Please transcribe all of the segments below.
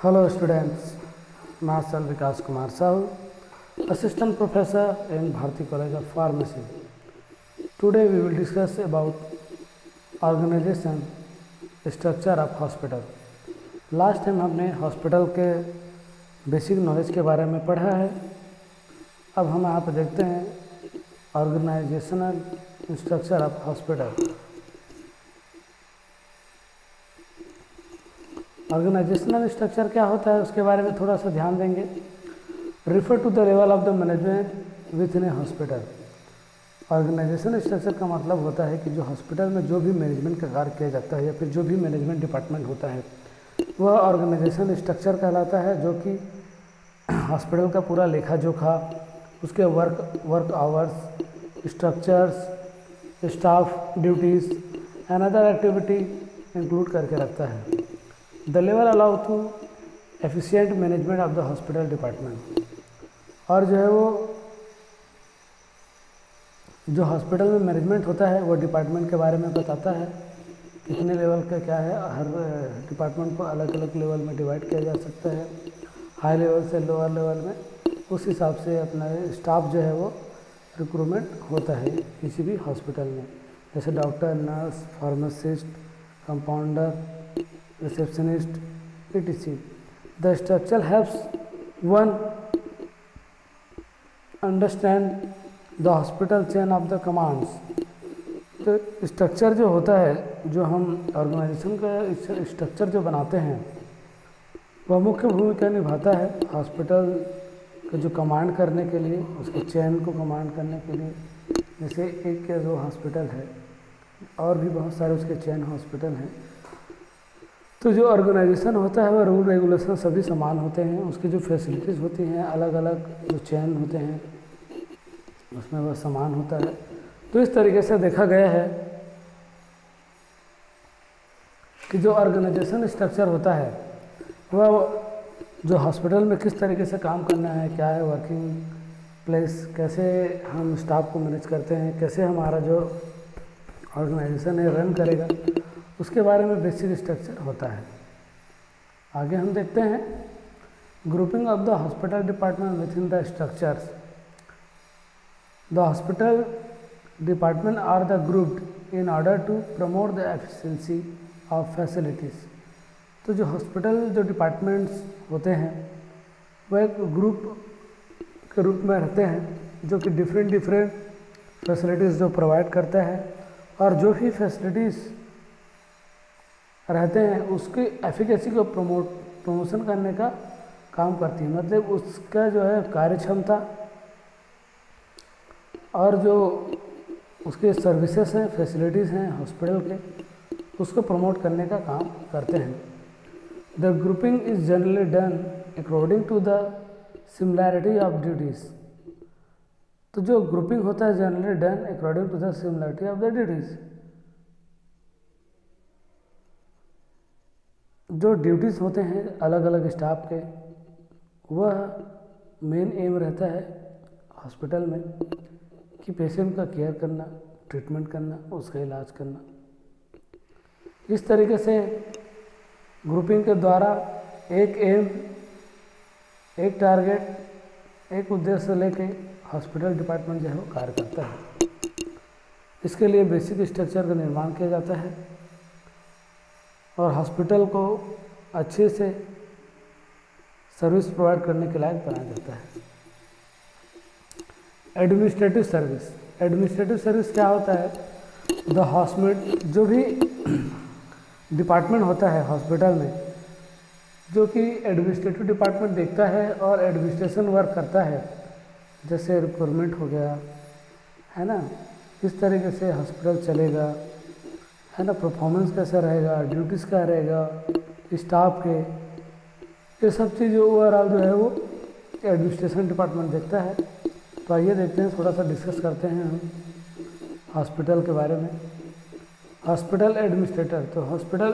Hello students, myself Vikas Kumar Sahu, Assistant Professor in Bharati College of Pharmacy. Today we will discuss about organization structure of hospital. Last time हमने hospital के basic knowledge के बारे में पढ़ा है। अब हम यहाँ पर देखते हैं organizational structure of hospital. Organizational structure क्या होता है उसके बारे में थोड़ा सा ध्यान देंगे। Refer to the level of the management within a hospital. Organizational structure का मतलब होता है कि जो हॉस्पिटल में जो भी मैनेजमेंट का कार्य किया जाता है या फिर जो भी मैनेजमेंट डिपार्टमेंट होता है वह ऑर्गेनाइजेशन स्ट्रक्चर कहलाता है, जो कि हॉस्पिटल का पूरा लेखा जोखा, उसके work hours, structures, staff duties and other activity include करके रखता है। The level allow to efficient management of the hospital department. और जो है वो जो हॉस्पिटल में मैनेजमेंट होता है वो डिपार्टमेंट के बारे में बताता है, कितने लेवल का क्या है। हर डिपार्टमेंट को अलग अलग लेवल में डिवाइड किया जा सकता है, हाई लेवल से लोअर लेवल में। उस हिसाब से अपना स्टाफ जो है वो रिक्रूटमेंट होता है किसी भी हॉस्पिटल में, जैसे doctor, nurse, pharmacist, compounder, receptionist, etc. The structure helps one understand the hospital chain of the commands. तो स्ट्रक्चर जो होता है, जो हम ऑर्गेनाइजेशन का स्ट्रक्चर जो बनाते हैं वह मुख्य भूमिका निभाता है हॉस्पिटल का जो कमांड करने के लिए, उसके चेन को कमांड करने के लिए। जैसे एक या दो हॉस्पिटल है और भी बहुत सारे उसके चेन हॉस्पिटल हैं। तो जो ऑर्गेनाइजेशन होता है वह रूल रेगुलेशन सभी समान होते हैं, उसकी जो फैसिलिटीज़ होती हैं अलग अलग जो चेन होते हैं उसमें वह समान होता है। तो इस तरीके से देखा गया है कि जो ऑर्गेनाइजेशन स्ट्रक्चर होता है वह जो हॉस्पिटल में किस तरीके से काम करना है, क्या है वर्किंग प्लेस, कैसे हम स्टाफ को मैनेज करते हैं, कैसे हमारा जो ऑर्गेनाइजेशन है रन करेगा, उसके बारे में बेसिक स्ट्रक्चर होता है। आगे हम देखते हैं grouping of the hospital department within the structures. The hospital department are the grouped in order to promote the efficiency of facilities. तो जो हॉस्पिटल जो डिपार्टमेंट्स होते हैं वह एक ग्रुप के रूप में रहते हैं, जो कि डिफरेंट फैसिलिटीज़ जो प्रोवाइड करता है, और जो भी फैसिलिटीज़ रहते हैं उसकी एफिकेसी को प्रमोशन करने का काम करती है। मतलब उसका जो है कार्य क्षमता और जो उसके सर्विसेज हैं, फैसिलिटीज़ हैं हॉस्पिटल के, उसको प्रमोट करने का काम करते हैं। The grouping is generally done according to the similarity of duties. तो जो ग्रुपिंग होता है generally done according to the similarity of the duties. जो ड्यूटीज़ होते हैं अलग अलग स्टाफ के, वह मेन एम रहता है हॉस्पिटल में कि पेशेंट का केयर करना, ट्रीटमेंट करना, उसका इलाज करना। इस तरीके से ग्रुपिंग के द्वारा एक एम, एक टारगेट, एक उद्देश्य लेके हॉस्पिटल डिपार्टमेंट जो है वो कार्य करता है। इसके लिए बेसिक स्ट्रक्चर का निर्माण किया जाता है और हॉस्पिटल को अच्छे से सर्विस प्रोवाइड करने के लायक बनाया जाता है। Administrative service. एडमिनिस्ट्रेटिव सर्विस क्या होता है? द हॉस्पिटल जो भी डिपार्टमेंट होता है हॉस्पिटल में, जो कि एडमिनिस्ट्रेटिव डिपार्टमेंट देखता है और एडमिनिस्ट्रेशन वर्क करता है, जैसे रिक्वायरमेंट हो गया है ना, किस तरीके से हॉस्पिटल चलेगा है ना, परफॉर्मेंस कैसा रहेगा, ड्यूटीज़ क्या रहेगा स्टाफ के, ये सब चीज़ ओवरऑल जो है वो एडमिनिस्ट्रेशन डिपार्टमेंट देखता है। तो आइए देखते हैं, थोड़ा सा डिस्कस करते हैं हम हॉस्पिटल के बारे में। Hospital administrator. तो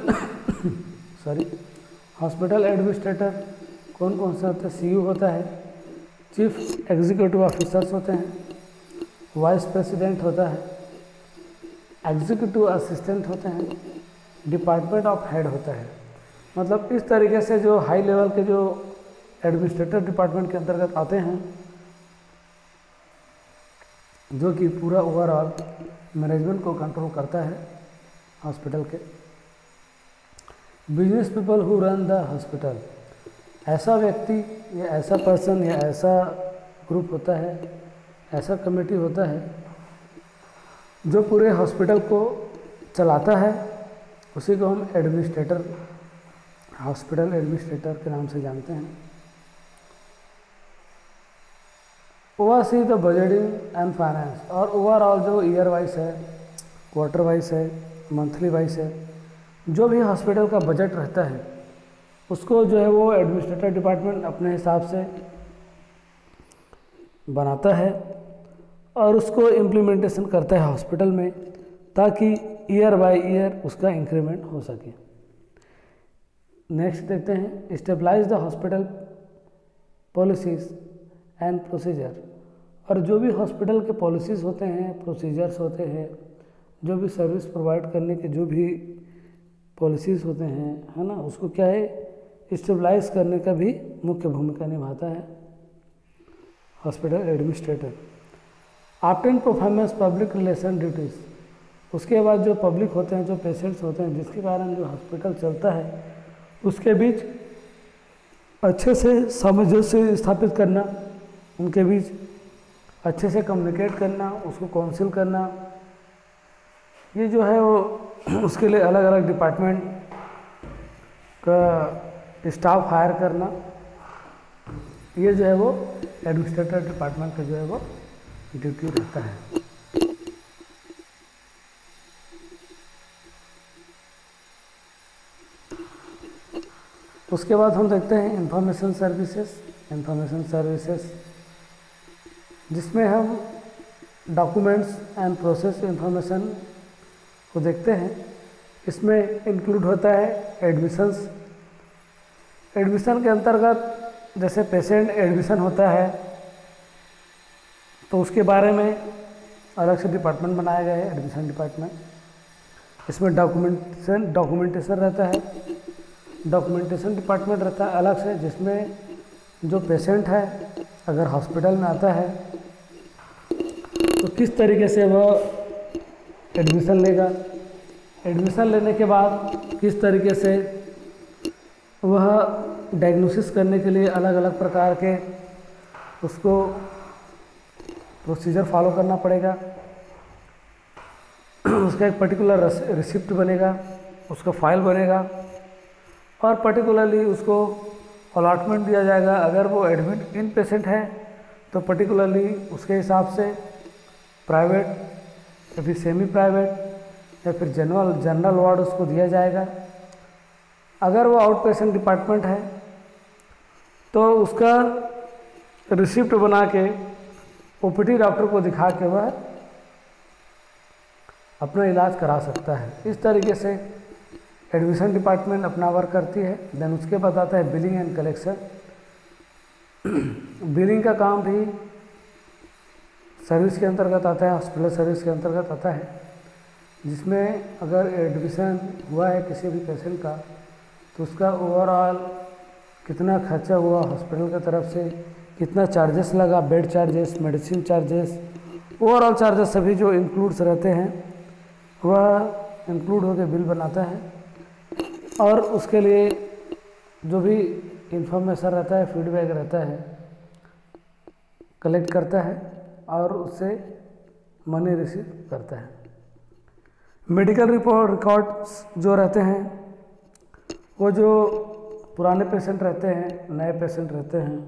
हॉस्पिटल एडमिनिस्ट्रेटर कौन कौन सा होता है? सीयू होता है, चीफ एग्जीक्यूटिव ऑफिसर्स होते हैं, वाइस प्रेसिडेंट होता है, एग्जीक्यूटिव असिस्टेंट होते हैं, डिपार्टमेंट ऑफ हेड होता है। मतलब इस तरीके से जो हाई लेवल के जो एडमिनिस्ट्रेटिव डिपार्टमेंट के अंतर्गत आते हैं, जो कि पूरा ओवरऑल मैनेजमेंट को कंट्रोल करता है हॉस्पिटल के। Business people who run the hospital, ऐसा व्यक्ति या ऐसा पर्सन या ऐसा ग्रुप होता है, ऐसा कमेटी होता है जो पूरे हॉस्पिटल को चलाता है, उसी को हम एडमिनिस्ट्रेटर, हॉस्पिटल एडमिनिस्ट्रेटर के नाम से जानते हैं। Oversee the budgeting and finance, और ओवरऑल जो ईयर वाइज है, क्वार्टर वाइज है, मंथली वाइज है, जो भी हॉस्पिटल का बजट रहता है उसको जो है वो एडमिनिस्ट्रेटिव डिपार्टमेंट अपने हिसाब से बनाता है और उसको इम्प्लीमेंटेशन करता है हॉस्पिटल में, ताकि ईयर बाय ईयर उसका इंक्रीमेंट हो सके। नेक्स्ट देखते हैं, stabilize the hospital policies and procedure, और जो भी हॉस्पिटल के पॉलिसीज़ होते हैं, प्रोसीजर्स होते हैं, जो भी सर्विस प्रोवाइड करने के जो भी पॉलिसीज़ होते हैं, है ना, उसको क्या है, स्टेबलाइज करने का भी मुख्य भूमिका निभाता है hospital administrator. After performance public relation duties, उसके बाद जो पब्लिक होते हैं, जो पेशेंट्स होते हैं, जिसके कारण जो हॉस्पिटल चलता है, उसके बीच अच्छे से सामंजस्य स्थापित करना, उनके बीच अच्छे से कम्युनिकेट करना, उसको काउंसिल करना, ये जो है वो उसके लिए अलग अलग डिपार्टमेंट का स्टाफ हायर करना, ये जो है वो एडमिनिस्ट्रेटिव डिपार्टमेंट का जो है वो ड्यूटी रहता है। उसके बाद हम देखते हैं इंफॉर्मेशन सर्विसेज, जिसमें हम डॉक्यूमेंट्स एंड प्रोसेस इंफॉर्मेशन को देखते हैं। इसमें इंक्लूड होता है एडमिशन्स। एडमिशन के अंतर्गत जैसे पेशेंट एडमिशन होता है तो उसके बारे में अलग से डिपार्टमेंट बनाया गया है, एडमिशन डिपार्टमेंट। इसमें डॉक्यूमेंटेशन रहता है, डॉक्यूमेंटेशन डिपार्टमेंट रहता है अलग से, जिसमें जो पेशेंट है अगर हॉस्पिटल में आता है तो किस तरीके से वह एडमिशन लेगा, एडमिशन लेने के बाद किस तरीके से वह डायग्नोसिस करने के लिए अलग अलग प्रकार के उसको प्रोसीजर फॉलो करना पड़ेगा, उसका एक पर्टिकुलर रिसिप्ट बनेगा, उसका फाइल बनेगा और पर्टिकुलरली उसको अलॉटमेंट दिया जाएगा। अगर वो एडमिट इन पेशेंट है तो पर्टिकुलरली उसके हिसाब से प्राइवेट या फिर सेमी प्राइवेट या फिर जनरल वार्ड उसको दिया जाएगा। अगर वो आउट पेशेंट डिपार्टमेंट है तो उसका रिसिप्ट बना के ओपीडी डॉक्टर को दिखा के वह अपना इलाज करा सकता है। इस तरीके से एडमिशन डिपार्टमेंट अपना वर्क करती है। देन उसके बाद आता है बिलिंग एंड कलेक्शन। बिलिंग का काम भी सर्विस के अंतर्गत आता है, हॉस्पिटल सर्विस के अंतर्गत आता है, जिसमें अगर एडमिशन हुआ है किसी भी पेशेंट का तो उसका ओवरऑल कितना खर्चा हुआ हॉस्पिटल की तरफ से, कितना चार्जेस लगा, bed charges, medicine charges, overall charges सभी जो इंक्लूड्स रहते हैं वह इंक्लूड होकर बिल बनाता है और उसके लिए जो भी इंफॉर्मेशन रहता है, फीडबैक रहता है, कलेक्ट करता है और उससे मनी रिसीव करता है। मेडिकल रिकॉर्ड्स जो रहते हैं वो जो पुराने पेशेंट रहते हैं, नए पेशेंट रहते हैं,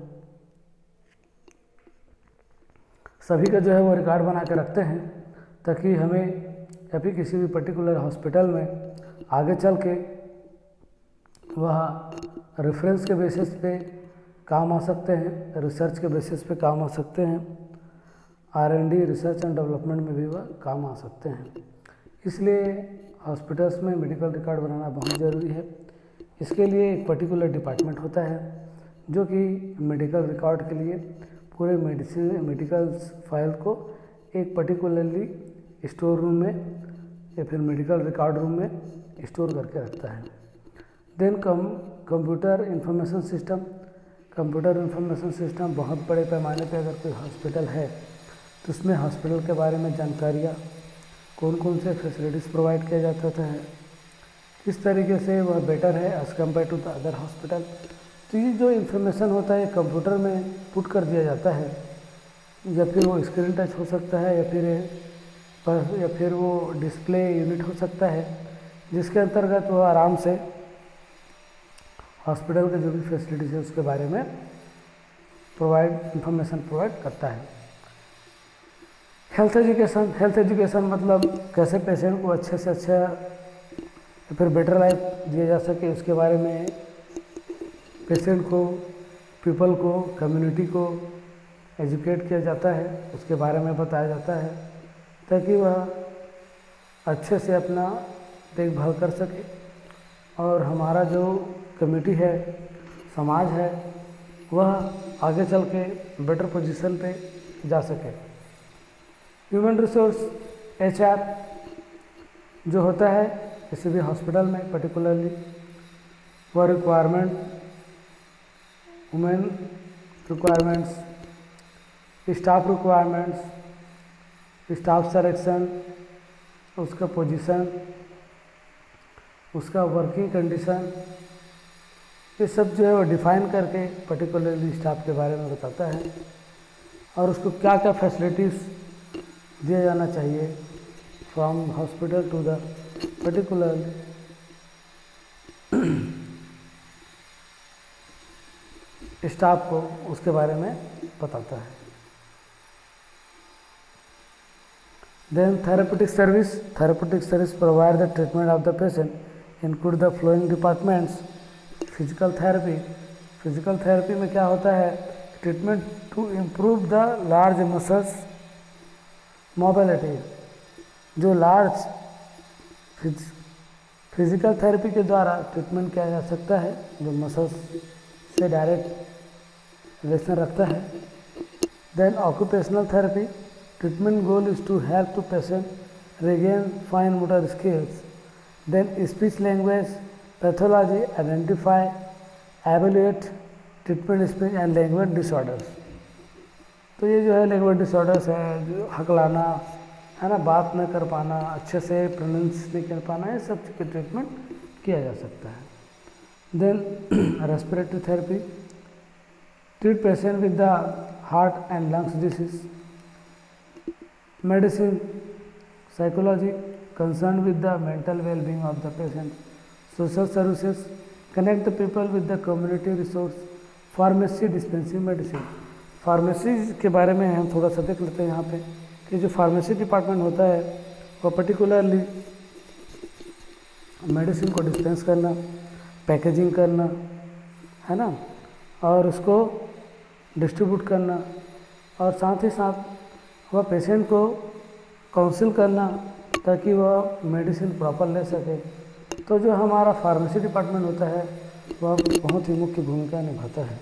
सभी का जो है वो रिकॉर्ड बना के रखते हैं ताकि हमें या फिर किसी भी पर्टिकुलर हॉस्पिटल में आगे चल के वह रेफरेंस के बेसिस पे काम आ सकते हैं, रिसर्च के बेसिस पे काम आ सकते हैं, R&D रिसर्च एंड डेवलपमेंट में भी वह काम आ सकते हैं। इसलिए हॉस्पिटल्स में मेडिकल रिकॉर्ड बनाना बहुत ज़रूरी है। इसके लिए एक पर्टिकुलर डिपार्टमेंट होता है जो कि मेडिकल रिकॉर्ड के लिए पूरे मेडिकल फाइल को एक पर्टिकुलरली स्टोर रूम में या फिर मेडिकल रिकॉर्ड रूम में स्टोर करके रखता है। Then computer information system. Computer information system बहुत बड़े पैमाने पे अगर कोई हॉस्पिटल है तो उसमें हॉस्पिटल के बारे में जानकारियाँ, कौन कौन से फैसिलिटीज़ प्रोवाइड किया जाता है, किस तरीके से वह बेटर है as compare to the other hospital. तो ये जो इन्फॉर्मेशन होता है कंप्यूटर में पुट कर दिया जाता है, या फिर वो स्क्रीन टच हो सकता है या फिर वो डिस्प्ले यूनिट हो सकता है, जिसके अंतर्गत वो आराम से हॉस्पिटल के जो भी फैसिलिटीज़ है उसके बारे में इंफॉर्मेशन प्रोवाइड करता है। हेल्थ एजुकेशन मतलब कैसे पेशेंट को अच्छे से अच्छा या फिर बेटर लाइफ दिया जा सके, उसके बारे में पेशेंट को, पीपल को, कम्युनिटी को एजुकेट किया जाता है, उसके बारे में बताया जाता है ताकि वह अच्छे से अपना देखभाल कर सके और हमारा जो कम्युनिटी है, समाज है, वह आगे चल के बेटर पोजीशन पे जा सके। ह्यूमन रिसोर्स HR जो होता है किसी भी हॉस्पिटल में पर्टिकुलरली, वह requirement, women requirements, staff requirements, staff selection, उसका पोजीशन, उसका वर्किंग कंडीशन, ये सब जो है वो डिफ़ाइन करके पर्टिकुलरली स्टाफ के बारे में बताता है और उसको क्या क्या फैसिलिटीज़ दिया जाना चाहिए from hospital to the particular staff को उसके बारे में बताता है। Then therapeutic service provide the treatment of the patient include the following departments. Physical therapy में क्या होता है, treatment to improve the large muscles mobility. जो लार्ज फिजिकल थेरेपी के द्वारा ट्रीटमेंट किया जा सकता है जो मसल्स से डायरेक्ट रिलेशन रखता है। Then occupational therapy, treatment goal is to help to patient regain fine motor skills. Then speech language pathology, identify, evaluate treatment speech and language disorders. तो ये जो है लैंग्वेज डिसऑर्डर्स है, जो हकलाना है ना, बात न कर पाना, अच्छे से प्रोनाउंस नहीं कर पाना, ये सब के ट्रीटमेंट किया जा सकता है। Then respiratory therapy, treat patient with the heart and lungs disease. Medicine psychology concern with the mental wellbeing of the patient. Social services connect the people with the community resource. Pharmacy dispensing medicine, pharmacy के बारे में हम थोड़ा सा देख लेते हैं यहाँ पे कि जो फार्मेसी डिपार्टमेंट होता है वो पर्टिकुलरली मेडिसिन को डिस्पेंस करना, पैकेजिंग करना, है ना, और उसको डिस्ट्रीब्यूट करना और साथ ही साथ वह पेशेंट को काउंसिल करना ताकि वह मेडिसिन प्रॉपर ले सके। तो जो हमारा फार्मेसी डिपार्टमेंट होता है वह बहुत ही मुख्य भूमिका निभाता है।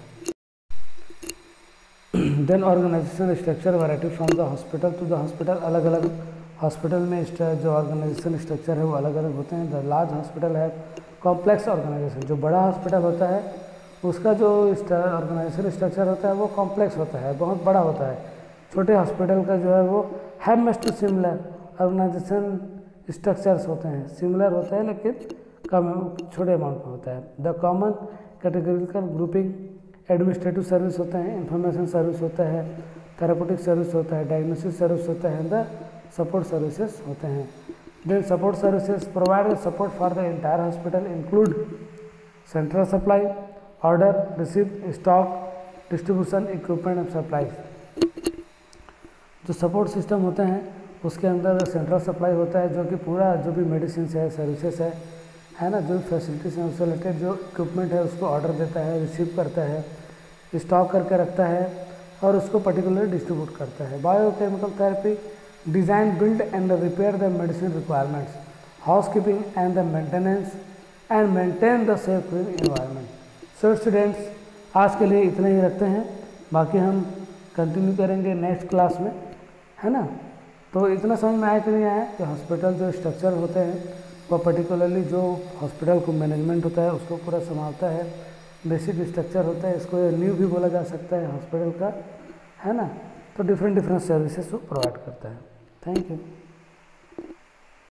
Then organization structure variety from the hospital to the hospital, अलग अलग हॉस्पिटल में जो ऑर्गेनाइजेशन स्ट्रक्चर है वो अलग अलग होते हैं। द लार्ज हॉस्पिटल है कॉम्प्लेक्स ऑर्गेनाइजेशन, जो बड़ा हॉस्पिटल होता है उसका जो ऑर्गेनाइजेशन स्ट्रक्चर होता है वो कॉम्प्लेक्स होता है, बहुत बड़ा होता है। छोटे हॉस्पिटल का जो है वो हैमस्ट टू सिमिलर ऑर्गेनाइजेशन स्ट्रक्चर्स होते हैं, सिमिलर होते हैं लेकिन कम छोटे अमाउंट में होता है। The common categorical grouping, administrative service होते हैं, इंफॉर्मेशन सर्विस होता है, थेरेपेटिक सर्विस होता है, डायग्नोसिस सर्विस होता है, द सपोर्ट सर्विसेज होते हैं। Then support services provide support for the entire hospital include central supply, order receive, stock, distribution, equipment and supplies. जो सपोर्ट सिस्टम होते हैं उसके अंदर सेंट्रल सप्लाई होता है जो कि पूरा जो भी मेडिसिन है, सर्विसेज है ना, जो फैसिलिटीज़ हैं उससे रिलेटेड जो इक्विपमेंट है उसको ऑर्डर देता है, रिसीव करता है, स्टॉक करके रखता है और उसको पर्टिकुलरली डिस्ट्रीब्यूट करता है। Biochemical therapy, design, build and repair the medicine requirements, housekeeping and the maintenance and maintain the safe clean environment. So students, आज के लिए इतना ही रखते हैं, बाकी हम कंटिन्यू करेंगे नेक्स्ट क्लास में, है ना। तो इतना समझ में आया कि नहीं आया कि हॉस्पिटल जो स्ट्रक्चर होते हैं वह पर्टिकुलरली जो हॉस्पिटल को मैनेजमेंट होता है उसको पूरा संभालता है। बेसिक स्ट्रक्चर होता है, इसको नींव भी बोला जा सकता है हॉस्पिटल का, है ना। तो डिफरेंट सर्विसेज वो प्रोवाइड करता है। Thank you.